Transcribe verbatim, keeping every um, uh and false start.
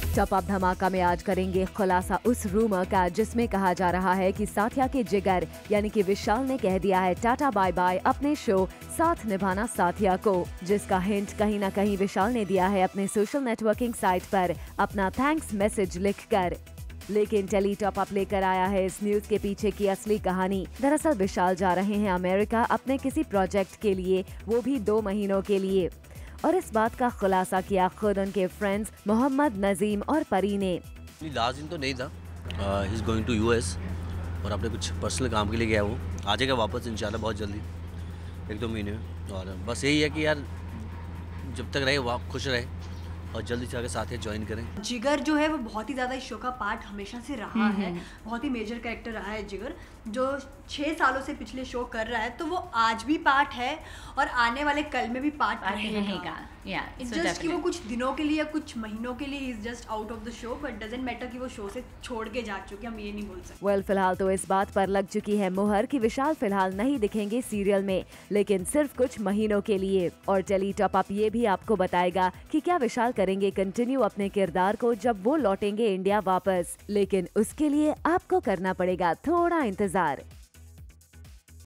Top up धमाका में आज करेंगे खुलासा उस रूमर का जिसमें कहा जा रहा है कि साथिया के जिगर यानी कि विशाल ने कह दिया है टाटा बाय बाय अपने शो साथ निभाना साथिया को, जिसका हिंट कहीं ना कहीं विशाल ने दिया है अपने सोशल नेटवर्किंग साइट पर अपना थैंक्स मैसेज लिखकर। लेकिन टेली टॉप अप लेकर आया है इस न्यूज के पीछे की असली कहानी। दरअसल विशाल जा रहे हैं अमेरिका अपने किसी प्रोजेक्ट के लिए, वो भी दो महीनों के लिए, और इस बात का खुलासा किया खुद उनके फ्रेंड्स मोहम्मद नजीम और परी ने। लास्ट दिन तो नहीं था, he is going to US और अपने कुछ पर्सनल काम के लिए गया, वो आ जाएगा वापस इंशाल्लाह बहुत जल्दी, एक दो महीने में। और बस यही है कि यार जब तक रहे वो खुश रहे और जल्दी से आगे साथ ज्वाइन करें। जिगर जो है वो बहुत ही ज़्यादा इस शो का पार्ट हमेशा से रहा है, बहुत ही मेजर कैरेक्टर रहा है जिगर, जो छः सालों से पिछले शो कर रहा है, तो वो आज भी पार्ट है और आने वाले कल में भी पार्ट रहेगा। इट्स जस्ट कि वो कुछ दिनों के लिए कुछ महीनों के लिए is just out of the show, but doesn't matter कि वो शो से छोड़ के जा चुके, हम ये नहीं बोल सकते। वेल well, फिलहाल तो इस बात पर लग चुकी है मुहर कि विशाल फिलहाल नहीं दिखेंगे सीरियल में, लेकिन सिर्फ कुछ महीनों के लिए। और टेली टॉप अप ये भी आपको बताएगा कि क्या विशाल करेंगे कंटिन्यू अपने किरदार को जब वो लौटेंगे इंडिया वापस, लेकिन उसके लिए आपको करना पड़ेगा थोड़ा इंतजार।